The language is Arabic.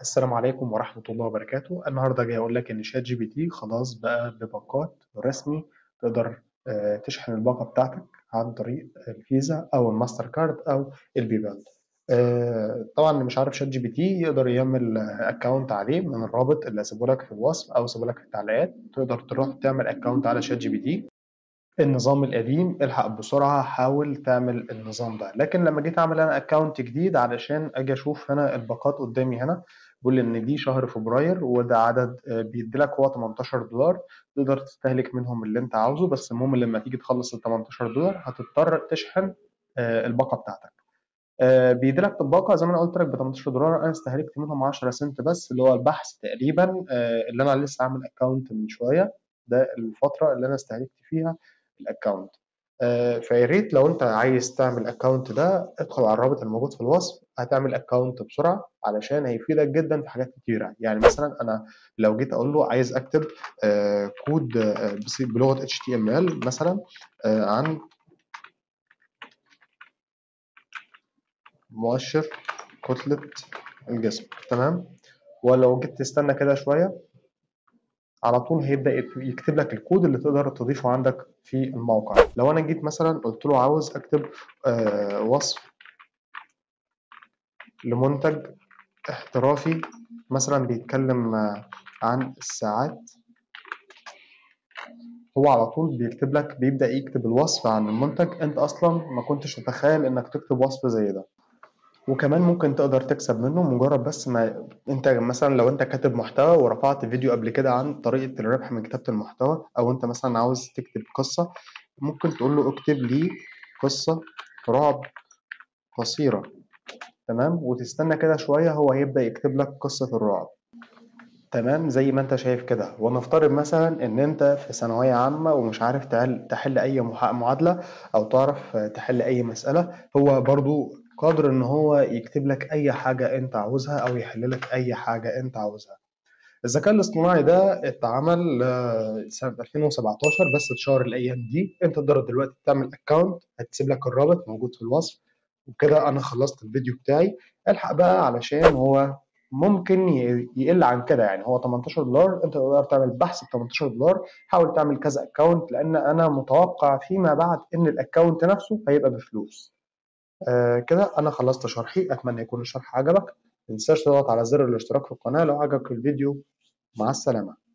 السلام عليكم ورحمة الله وبركاته. النهاردة جاي أقول لك إن شات جي بي تي خلاص بقى بباقات رسمي تقدر تشحن الباقة بتاعتك عن طريق الفيزا أو الماستر كارد أو البيبال. طبعا اللي مش عارف شات جي بي تي يقدر يعمل أكونت عليه من الرابط اللي هسيبه لك في الوصف أو سيبه لك في التعليقات. تقدر تروح تعمل أكونت على شات جي بي تي. النظام القديم الحق بسرعة حاول تعمل النظام ده، لكن لما جيت اعمل انا اكونت جديد علشان اجي اشوف هنا الباقات قدامي هنا بيقول ان دي شهر فبراير وده عدد بيديلك هو $18 تقدر تستهلك منهم اللي انت عاوزه، بس المهم لما تيجي تخلص ال $18 هتضطر تشحن الباقة بتاعتك. بيديلك الباقة زي ما انا قلت لك ب $18. انا استهلكت منهم 10 سنت بس اللي هو البحث تقريبا اللي انا لسه عامل اكونت من شوية. ده الفترة اللي انا استهلكت فيها الاكونت. فيا ريت لو انت عايز تعمل اكونت ده ادخل على الرابط الموجود في الوصف، هتعمل اكونت بسرعه علشان هيفيدك جدا في حاجات كتيره. يعني مثلا انا لو جيت اقول له عايز اكتب كود بلغه HTML مثلا عن مؤشر كتله الجسم، تمام. ولو جيت تستنى كده شويه على طول هيبدأ يكتب لك الكود اللي تقدر تضيفه عندك في الموقع. لو انا جيت مثلا قلت له عاوز اكتب وصف لمنتج احترافي مثلا بيتكلم عن الساعات، هو على طول بيكتب لك، بيبدأ يكتب الوصف عن المنتج انت اصلا ما كنتش تتخيل انك تكتب وصف زي ده. وكمان ممكن تقدر تكسب منه مجرد بس ما انت مثلا لو انت كاتب محتوى ورفعت فيديو قبل كده عن طريقة الربح من كتابة المحتوى، او انت مثلا عاوز تكتب قصة ممكن تقول له اكتب لي قصة رعب قصيرة، تمام، وتستنى كده شوية هو هيبدأ يكتب لك قصة الرعب، تمام زي ما انت شايف كده. ونفترض مثلا ان انت في ثانوية عامة ومش عارف تحل اي معادلة او تعرف تحل اي مسألة، هو برضو قادر ان هو يكتب لك اي حاجة انت عاوزها او يحل لك اي حاجة انت عاوزها. الذكاء الاصطناعي ده اتعمل سنة 2017 بس اتشهر الايام دي. انت تقدر دلوقتي تعمل اكونت، هتسيب لك الرابط موجود في الوصف. وكده انا خلصت الفيديو بتاعي. الحق بقى علشان هو ممكن يقل عن كده، يعني هو $18 انت تقدر تعمل بحث ب $18. حاول تعمل كذا اكونت لان انا متوقع فيما بعد ان الاكونت نفسه هيبقى بفلوس. كده انا خلصت شرحي، اتمنى يكون الشرح عجبك. متنساش تضغط على زر الاشتراك في القناة لو عجبك الفيديو. مع السلامة.